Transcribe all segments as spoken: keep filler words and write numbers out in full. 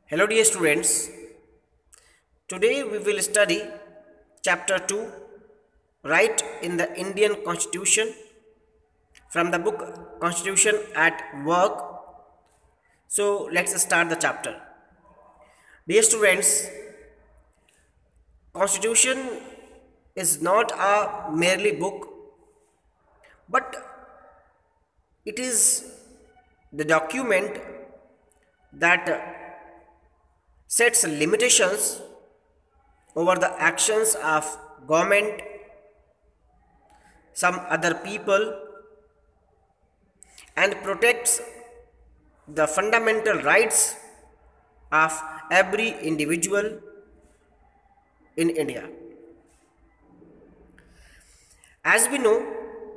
Hello dear students, today we will study chapter two, Right in the Indian Constitution from the book Constitution at Work. So let's start the chapter. Dear students, Constitution is not a merely book, but it is the document that sets limitations over the actions of government, some other people, and protects the fundamental rights of every individual in India. As we know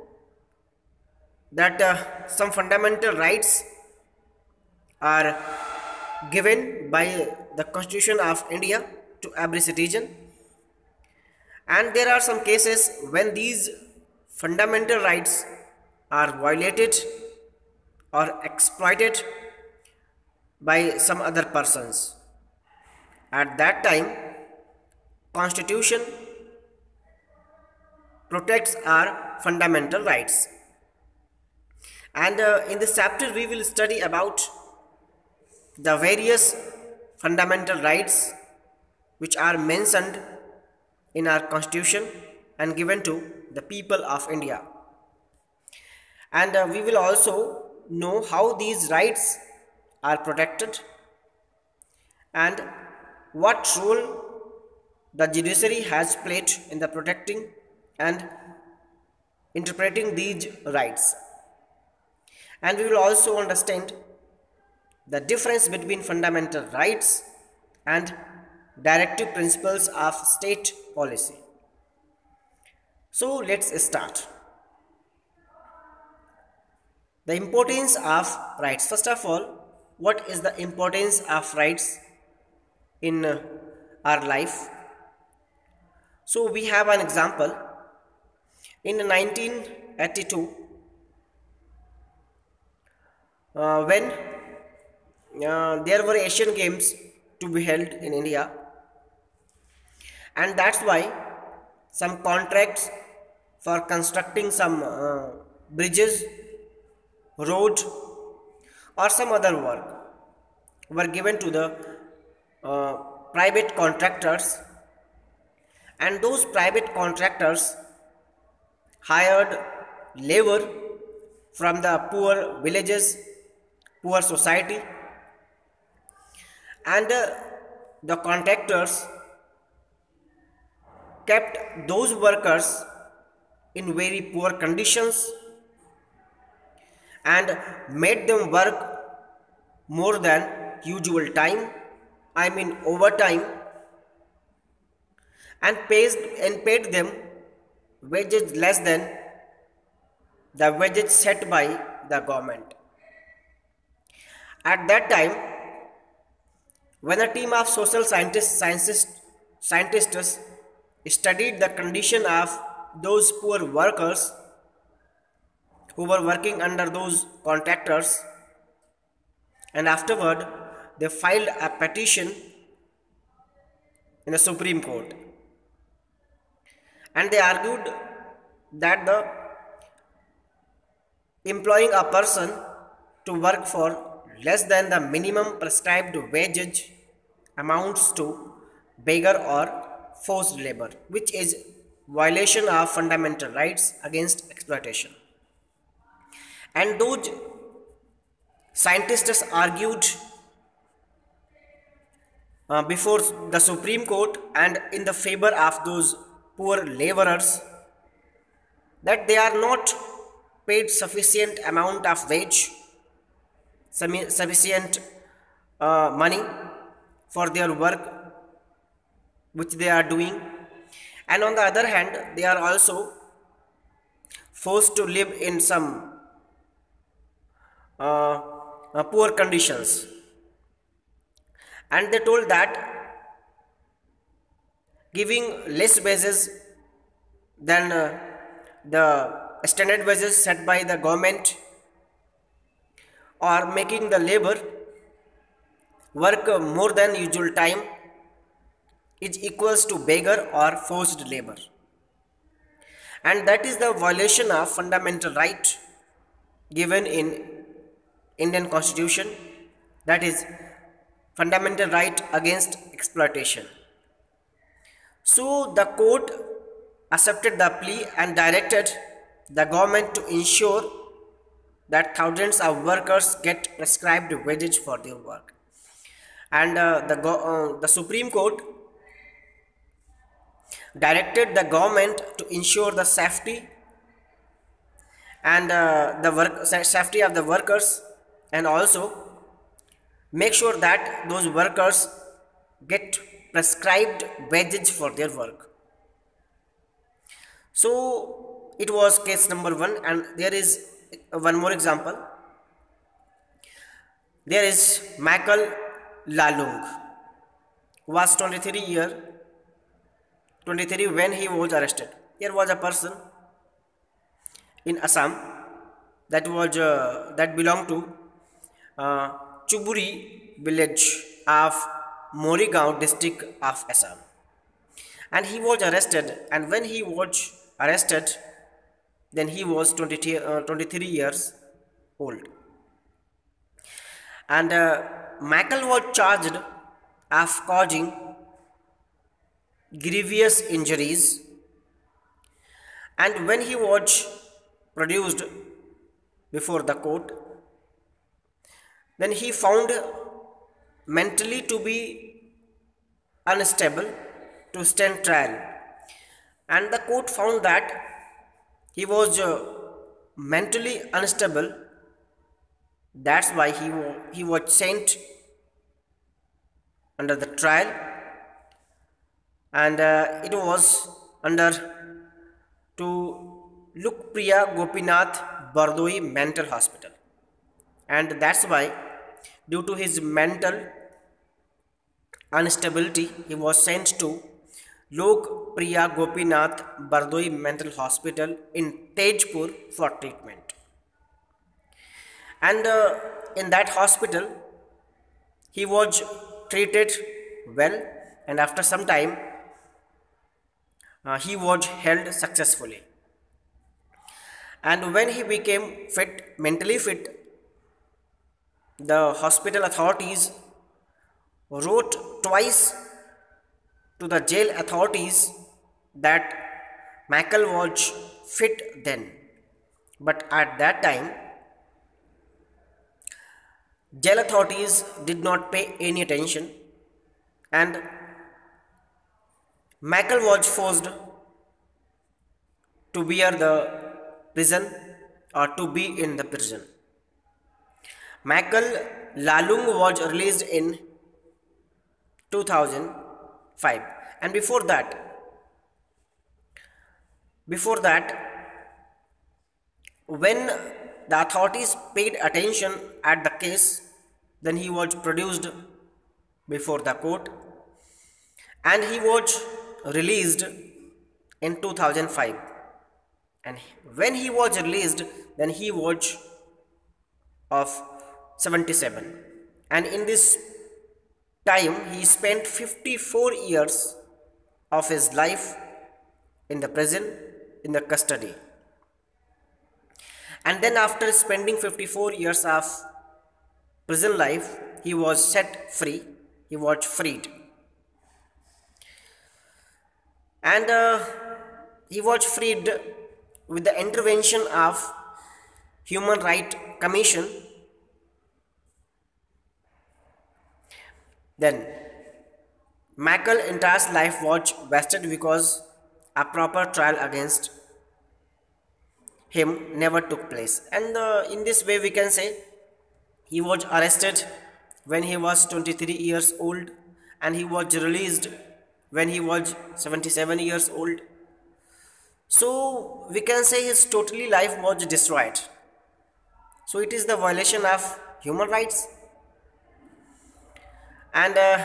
that uh, some fundamental rights are given by the Constitution of India to every citizen, and there are some cases when these fundamental rights are violated or exploited by some other persons. At that time, Constitution protects our fundamental rights. And uh, in this chapter we will study about the various fundamental rights which are mentioned in our Constitution and given to the people of India. And uh, we will also know how these rights are protected and what role the judiciary has played in the protecting and interpreting these rights. And we will also understand the difference between fundamental rights and directive principles of state policy. So let's start. The importance of rights. First of all, what is the importance of rights in uh, our life? So we have an example. In nineteen eighty-two, uh, when uh, there were Asian Games to be held in India, and that's why some contracts for constructing some uh, bridges, road, or some other work were given to the uh, private contractors, and those private contractors hired labor from the poor villages, poor society, and uh, the contractors kept those workers in very poor conditions and made them work more than usual time, I mean overtime, and paid and paid them wages less than the wages set by the government. At that time, when a team of social scientists, scientists, scientists studied the condition of those poor workers who were working under those contractors, and afterward they filed a petition in the Supreme Court, and they argued that the employing a person to work for less than the minimum prescribed wages amounts to beggar or forced labor, which is violation of fundamental rights against exploitation. And those scientists argued uh, before the Supreme Court and in the favor of those poor laborers that they are not paid sufficient amount of wage, sufficient uh, money for their work which they are doing, and on the other hand they are also forced to live in some uh, uh, poor conditions. And they told that giving less wages than uh, the standard wages set by the government or making the labor work more than usual time is equals to beggar or forced labor. And that is the violation of fundamental right given in Indian Constitution, that is fundamental right against exploitation. So the court accepted the plea and directed the government to ensure that thousands of workers get prescribed wages for their work. And uh, the, uh, the Supreme Court directed the government to ensure the safety and uh, the work safety of the workers, and also make sure that those workers get prescribed wages for their work. So it was case number one, and there is one more example. There is Michael Lalung, who was twenty-three year twenty-three when he was arrested. There was a person in Assam that was uh, that belonged to uh, Chuburi village of Morigaon district of Assam, and he was arrested. And when he was arrested, then he was twenty, uh, twenty-three years old, and uh, Michael was charged of causing grievous injuries. And when he was produced before the court, then he found mentally to be unstable to stand trial, and the court found that he was uh, mentally unstable. That's why he, he was sent under the trial, and uh, it was under to Lokpriya Gopinath Bardoi Mental Hospital, and that's why due to his mental instability he was sent to Lokpriya Gopinath Bardoi Mental Hospital in Tejpur for treatment. And uh, in that hospital he was treated well, and after some time uh, he was held successfully. And when he became fit, mentally fit, the hospital authorities wrote twice to the jail authorities that Michael was fit then, but at that time jail authorities did not pay any attention, and Michael was forced to bear the prison or to be in the prison. Michael Lalung was released in two thousand five, and before that before that when the authorities paid attention at the case, then he was produced before the court and he was released in two thousand five. And when he was released, then he was of seventy-seven, and in this time he spent fifty-four years of his life in the prison, in the custody. And then after spending fifty-four years of prison life, he was set free, he was freed, and uh, he was freed with the intervention of Human Rights Commission. Then Michael's entire life was wasted because a proper trial against him never took place. And uh, in this way we can say he was arrested when he was twenty-three years old and he was released when he was seventy-seven years old. So we can say his totally life was destroyed. So it is the violation of human rights. And uh,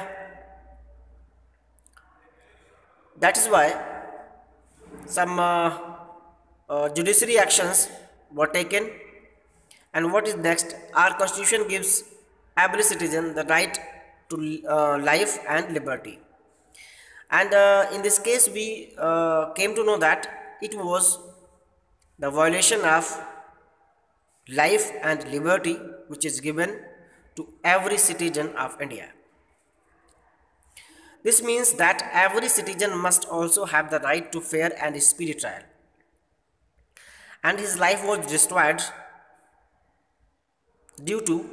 that is why some uh, uh, judiciary actions were taken. And what is next? Our constitution gives every citizen the right to uh, life and liberty. And uh, in this case we uh, came to know that it was the violation of life and liberty which is given to every citizen of India. This means that every citizen must also have the right to fair and speedy trial, and his life was destroyed due to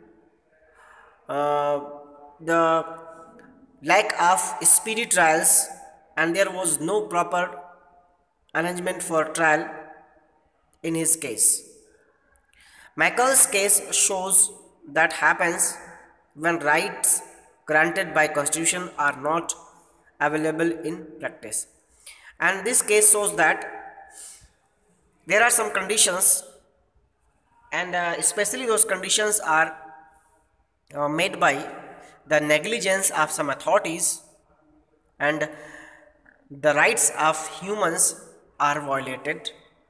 uh, the lack of speedy trials, and there was no proper arrangement for trial in his case. Michael's case shows that happens when rights granted by constitution are not available in practice. And this case shows that there are some conditions, and uh, especially those conditions are uh, made by the negligence of some authorities, and the rights of humans are violated.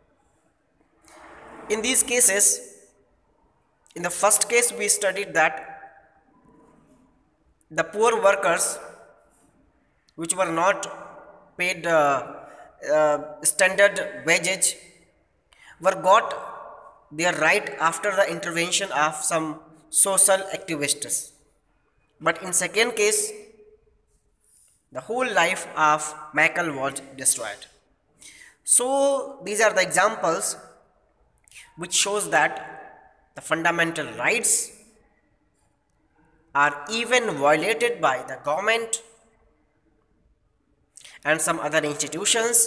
In these cases, in the first case we studied that the poor workers which were not paid uh, uh, standard wages were got their right after the intervention of some social activists. But in second case, the whole life of Michael was destroyed. So these are the examples which shows that the fundamental rights are even violated by the government and some other institutions,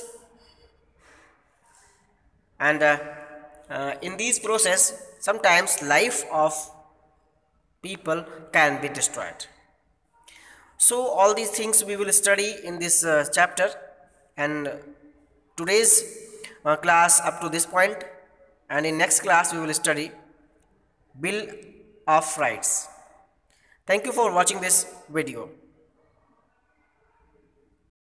and uh, uh, in these process sometimes life of people can be destroyed. So all these things we will study in this uh, chapter, and today's uh, class up to this point, and in next class we will study Bill of Rights. Thank you for watching this video.